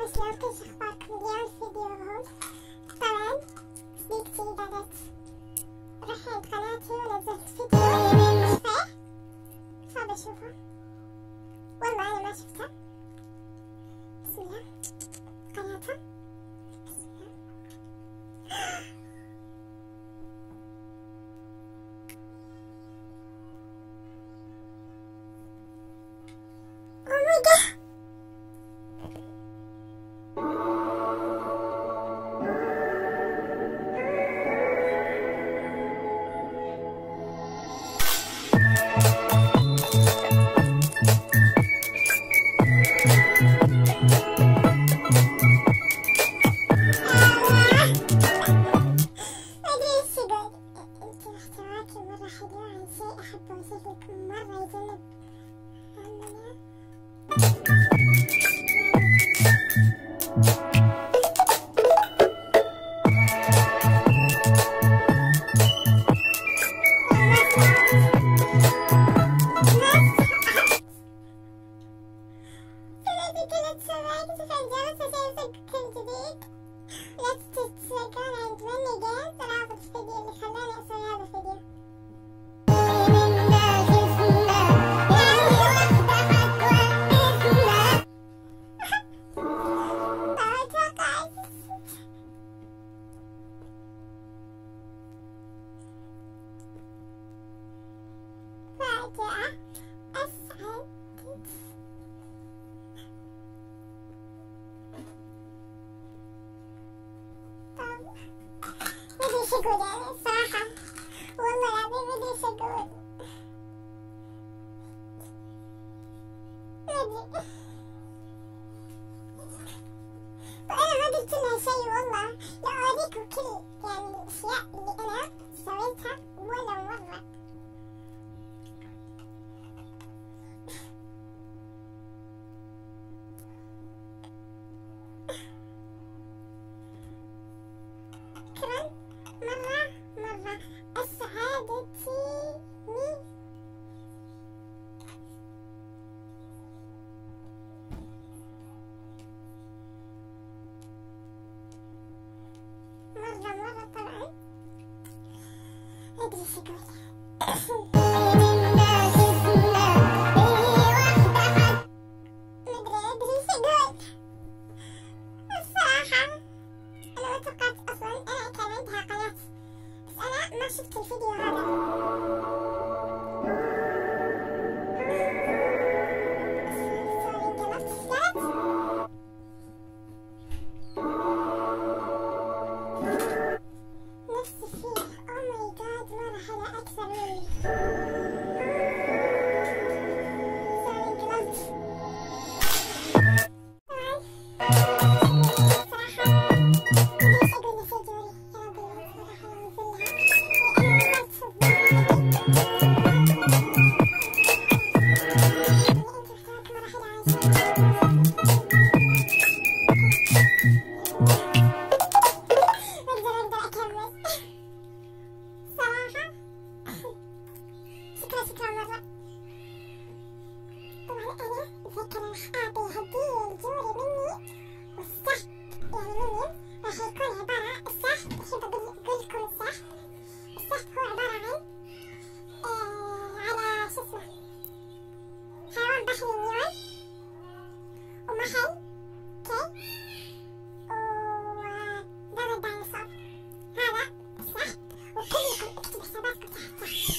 شلونكم؟ شخباركم؟ اليوم فيديو طبعا صديقتي قالت رحيت قناتي ونزلت فيديو صحيح فبشوفه. والله أنا ما شفته. بسم الله قناتها. بسم الله. Oh my god. أحب أوصف لكم مرة يجنب أقول يعني الصراحة والله العظيم ما أدري إيش أقول. وأنا ما قلت لها شيء والله. لو أوريكم كل يعني الأشياء اللي أنا سويتها ولا مرة. كمان مرة أسعدتني. مرة طبعا ما أدري إيش أقول. شفت الفيديو هذا نفسي فيه. او ماي جاد مرة حلا اكثر مني. حيوان